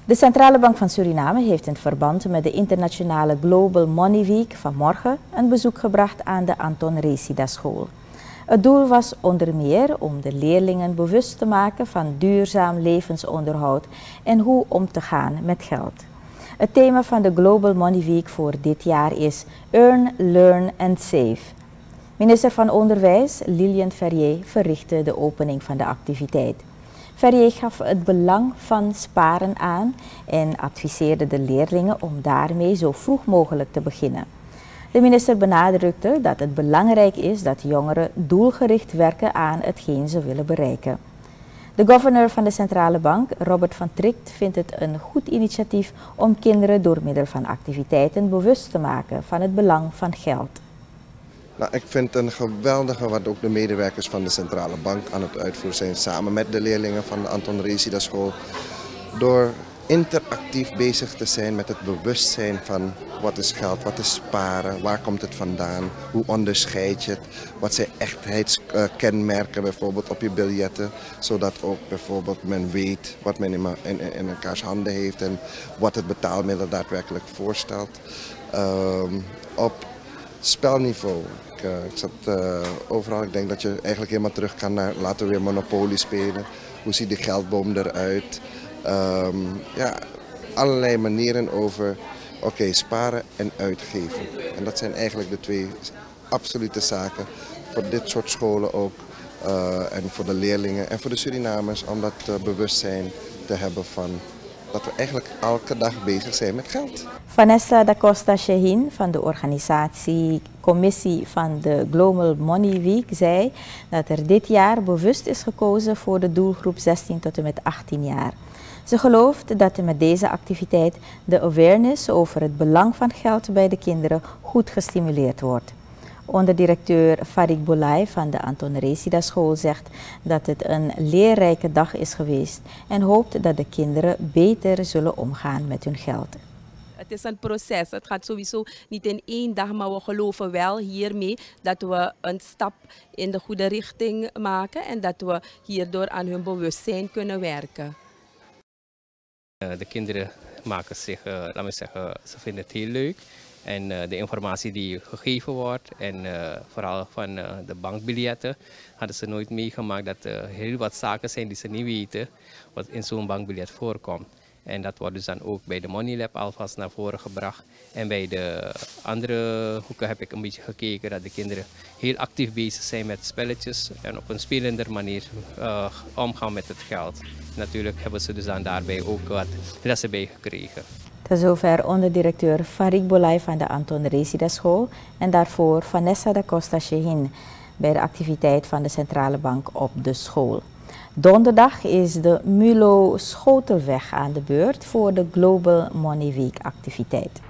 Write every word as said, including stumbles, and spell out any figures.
De Centrale Bank van Suriname heeft in verband met de internationale Global Money Week vanmorgen een bezoek gebracht aan de Anton Resida School. Het doel was onder meer om de leerlingen bewust te maken van duurzaam levensonderhoud en hoe om te gaan met geld. Het thema van de Global Money Week voor dit jaar is Earn, Learn and Save. Minister van Onderwijs Lilian Verrier verrichtte de opening van de activiteit. Verrier gaf het belang van sparen aan en adviseerde de leerlingen om daarmee zo vroeg mogelijk te beginnen. De minister benadrukte dat het belangrijk is dat jongeren doelgericht werken aan hetgeen ze willen bereiken. De governor van de Centrale Bank, Robert van Tricht, vindt het een goed initiatief om kinderen door middel van activiteiten bewust te maken van het belang van geld. Nou, ik vind het een geweldige wat ook de medewerkers van de Centrale Bank aan het uitvoeren zijn, samen met de leerlingen van de Anton Resida School, door interactief bezig te zijn met het bewustzijn van wat is geld, wat is sparen, waar komt het vandaan, hoe onderscheid je het, wat zijn echtheidskenmerken bijvoorbeeld op je biljetten, zodat ook bijvoorbeeld men weet wat men in, in, in elkaars handen heeft en wat het betaalmiddel daadwerkelijk voorstelt. Um, op spelniveau. Ik, uh, ik zat uh, overal, ik denk dat je eigenlijk helemaal terug kan naar laten we weer Monopoly spelen. Hoe ziet de geldboom eruit? Um, ja, allerlei manieren over oké, okay, sparen en uitgeven. En dat zijn eigenlijk de twee absolute zaken voor dit soort scholen ook. Uh, en voor de leerlingen en voor de Surinamers om dat uh, bewustzijn te hebben van dat we eigenlijk elke dag bezig zijn met geld. Vanessa da Costa Shehin van de organisatie Commissie van de Global Money Week zei dat er dit jaar bewust is gekozen voor de doelgroep zestien tot en met achttien jaar. Ze gelooft dat met deze activiteit de awareness over het belang van geld bij de kinderen goed gestimuleerd wordt. Onderdirecteur Farik Boulay van de Anton Resida School zegt dat het een leerrijke dag is geweest en hoopt dat de kinderen beter zullen omgaan met hun geld. Het is een proces. Het gaat sowieso niet in één dag, maar we geloven wel hiermee dat we een stap in de goede richting maken en dat we hierdoor aan hun bewustzijn kunnen werken. De kinderen maken zich, laten we zeggen, ze vinden het heel leuk. En uh, de informatie die gegeven wordt en uh, vooral van uh, de bankbiljetten hadden ze nooit meegemaakt dat er uh, heel wat zaken zijn die ze niet weten wat in zo'n bankbiljet voorkomt. En dat wordt dus dan ook bij de Money Lab alvast naar voren gebracht. En bij de andere hoeken heb ik een beetje gekeken dat de kinderen heel actief bezig zijn met spelletjes en op een spelender manier uh, omgaan met het geld. Natuurlijk hebben ze dus dan daarbij ook wat lessen bij gekregen. Tot zover onderdirecteur Farik Boulay van de Anton Resida School en daarvoor Vanessa da Costa Shehin bij de activiteit van de Centrale Bank op de school. Donderdag is de Mulo Schotelweg aan de beurt voor de Global Money Week activiteit.